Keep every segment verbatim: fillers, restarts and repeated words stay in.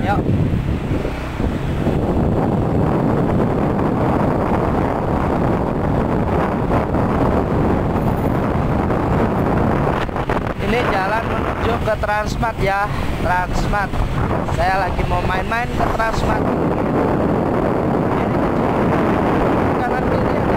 Yuk. Ini jalan menuju ke Transmart ya, Transmart. Saya lagi mau main-main ke Transmart. Kanan kiri ada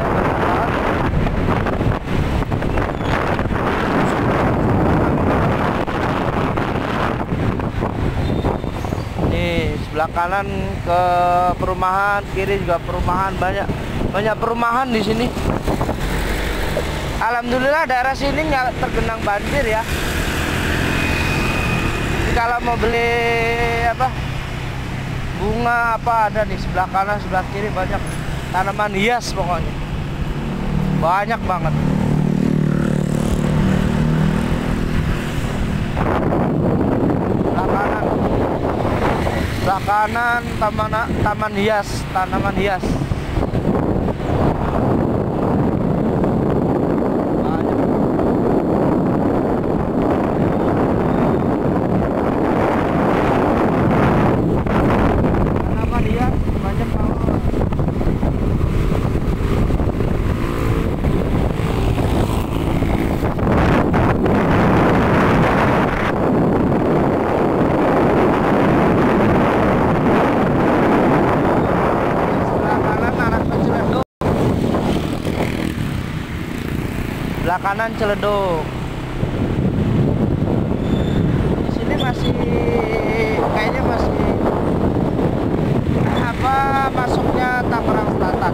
nih sebelah kanan ke perumahan, kiri juga perumahan, banyak banyak perumahan di sini. Alhamdulillah daerah sini nggak tergenang banjir ya. Jadi kalau mau beli apa bunga apa ada di sebelah kanan sebelah kiri, banyak tanaman hias pokoknya banyak banget. Sebelah kanan sebelah kanan taman taman hias, tanaman hias. Sebelah kanan Ciledug. Di sini masih kayaknya masih apa masuknya Tangerang Selatan.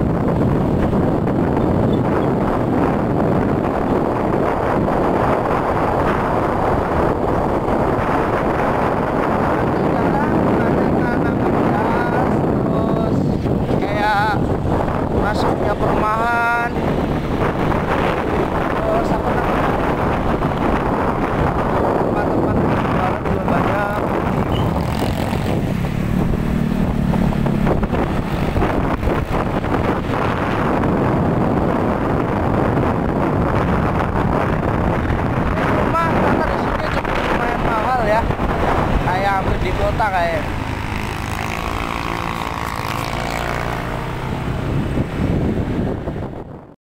Terus kayak masuknya perumahan. Terus apa namanya, tempat-tempat baru juga banyak. Rumah ternyata di sini cukup lumayan mahal ya, kayak hampir di kota kayak.